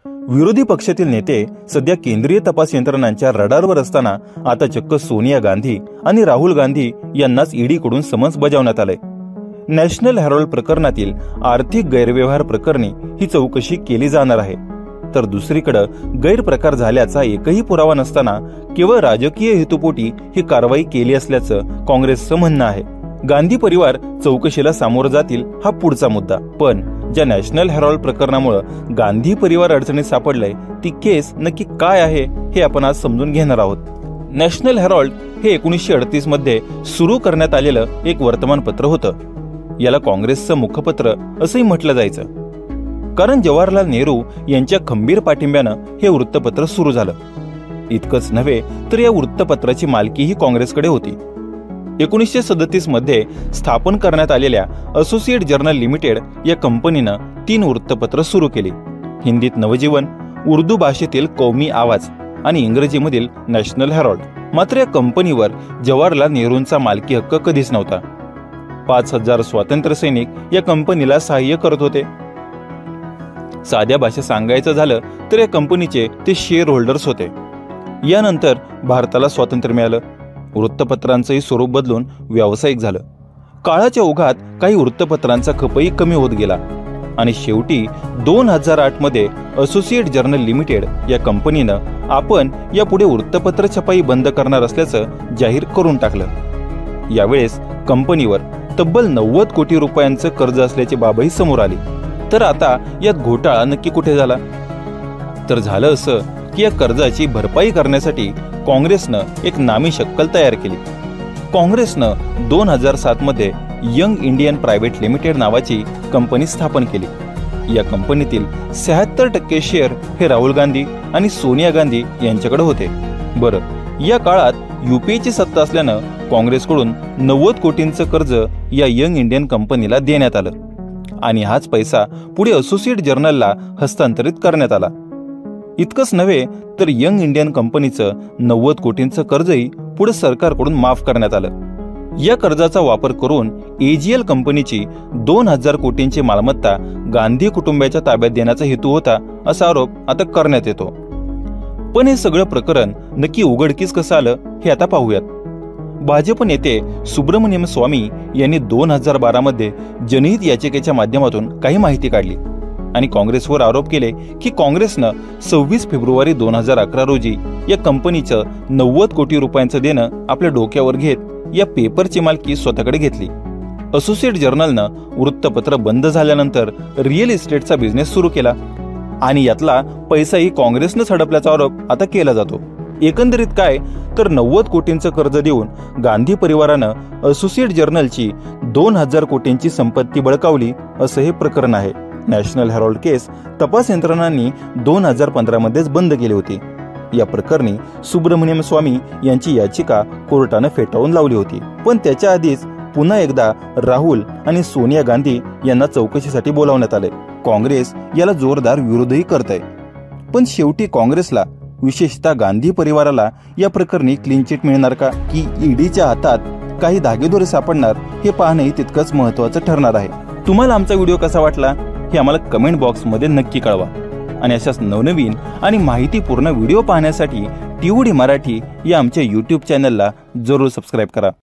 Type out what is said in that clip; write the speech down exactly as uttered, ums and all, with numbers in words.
विरोधी पक्षातील नेते सध्या केंद्रीय तपास यंत्रणांच्या रडारवर असताना आता चक्क सोनिया गांधी आणि राहुल गांधी यांनाच ईडीकडून समन्स बजावण्यात आलंय। नॅशनल हेराल्ड प्रकरणातील आर्थिक गैरव्यवहार प्रकरणी ही चौकशी केली जाणार आहे, तर दुसरीकडे गैरप्रकार झाल्याचा एकही पुरावा नसताना केवळ राजकीय हेतुपोटी ही कारवाई केली असल्याचं काँग्रेसचं म्हणणं आहे। गांधी परिवार चौकशीला सामोरं जातील हा पुढचा मुद्दा, पण ज्या नॅशनल हेराल्ड प्रकरणामुळे गांधी परिवार अडचणीत सापडलंय ती केस नक्की काय आहे हे आपण आज समजून घेणार आहोत। नॅशनल हेराल्ड हे एकोणीसशे अडतीस मध्ये सुरू करण्यात आलेलं एक वर्तमानपत्र होतं। याला काँग्रेसचं मुखपत्र असंही म्हटलं जायचं, कारण जवाहरलाल नेहरू यांच्या खंबीर पाठिंब्यानं हे वृत्तपत्र सुरू झालं। इतकंच नव्हे तर या वृत्तपत्राची मालकीही काँग्रेसकडे होती। एकोणीसशे सदतीस मध्ये स्थापन करण्यात आलेल्या असोसिएट जर्नल लिमिटेड या कंपनीनं तीन वृत्तपत्र सुरू केली। हिंदीत नवजीवन, उर्दू भाषेतील कौमी आवाज आणि इंग्रजीमधील नॅशनल हेराल्ड। मात्र या कंपनीवर जवाहरलाल नेहरूंचा मालकी हक्क कधीच नव्हता। पाच हजार स्वातंत्र्य सैनिक या कंपनीला सहाय्य करत होते। साध्या भाषेत सांगायचं झालं तर या कंपनीचे ते शेअर होल्डर्स होते। यानंतर भारताला स्वातंत्र्य मिळालं, वृत्तपत्रांचंही स्वरूप बदलून व्यावसायिक झालं। काळाच्या ओघात काही वृत्तपत्रांचा खपही कमी होत गेला आणि शेवटी दोन हजार आठ मध्ये असोसिएट जर्नल लिमिटेड या कंपनीनं आपण यापुढे वृत्तपत्र छपाई बंद करणार असल्याचं जाहीर करून टाकलं। यावेळेस कंपनीवर तब्बल नव्वद कोटी रुपयांचं कर्ज असल्याची बाबही समोर आली। तर आता यात घोटाळा नक्की कुठे झाला? तर झालं असं की या कर्जाची भरपाई करण्यासाठी काँग्रेसनं एक नामी शक्कल तयार केली। काँग्रेसनं दोन हजार सात मध्ये यंग इंडियन प्रायव्हेट लिमिटेड नावाची कंपनी स्थापन केली। या कंपनीतील शहात्तर टक्के शेअर हे राहुल गांधी आणि सोनिया गांधी यांच्याकडे होते। बरं, या काळात युपीएची सत्ता असल्यानं काँग्रेसकडून नव्वद कोटींचं कर्ज या यंग इंडियन कंपनीला देण्यात आलं आणि हाच पैसा पुढे असोसिएट जर्नलला हस्तांतरित करण्यात आला। इतकंच नव्हे तर यंग इंडियन कंपनीचं नव्वद कोटींचं कर्जही पुढे सरकारकडून माफ करण्यात आलं। या कर्जाचा वापर करून एजीएल कंपनीची दोन हजार कोटींची मालमत्ता गांधी कुटुंबाच्या ताब्यात देण्याचा हेतू होता, असा आरोप आता करण्यात येतो। पण हे सगळं प्रकरण नक्की उघडकीस कसं आलं हे आता पाहूयात। भाजप नेते सुब्रमण्यम स्वामी यांनी दोन हजार बारा मध्ये जनहित याचिकेच्या माध्यमातून काही माहिती काढली आणि काँग्रेसवर आरोप केले की काँग्रेसनं सव्वीस फेब्रुवारी दोन हजार अकरा रोजी या कंपनीचं नव्वद कोटी रुपयांचं देणं आपल्या डोक्यावर घेत या पेपरची मालकी स्वतःकडे घेतली। असोसिएट जर्नलनं वृत्तपत्र बंद झाल्यानंतर रिअल इस्टेटचा बिझनेस सुरू केला आणि यातला पैसाही काँग्रेसनंच हडपल्याचा आरोप आता केला जातो। एकंदरीत काय तर नव्वद कोटींचं कर्ज देऊन गांधी परिवारानं असोसिएट जर्नलची दोन हजार कोटींची संपत्ती बळकावली असं हे प्रकरण आहे। नॅशनल हेराल्ड केस तपास यंत्रणांनी दोन हजार पंधरा मध्येच बंद केली होती। या प्रकरणी सुब्रमण्यम स्वामी यांची याचिका कोर्टानं फेटाळून लावली होती, पण त्याच्या आधीच पुन्हा एकदा राहुल आणि सोनिया गांधी यांना चौकशीसाठी बोलावण्यात आले। काँग्रेस याला जोरदार विरोधही करत आहे, पण शेवटी काँग्रेसला विशेषतः गांधी परिवाराला या प्रकरणी क्लीन चिट मिळणार का की ईडीच्या हातात काही धागेदोरे सापडणार हे पाहणंही तितकंच महत्त्वाचं ठरणार आहे। तुम्हाला आमचा व्हिडिओ कसा वाटला हे आम्हाला कमेंट बॉक्समध्ये नक्की कळवा आणि अशाच नवनवीन आणि माहितीपूर्ण व्हिडिओ पाहण्यासाठी टीओडी मराठी या आमच्या यूट्यूब चॅनलला जरूर सबस्क्राईब करा।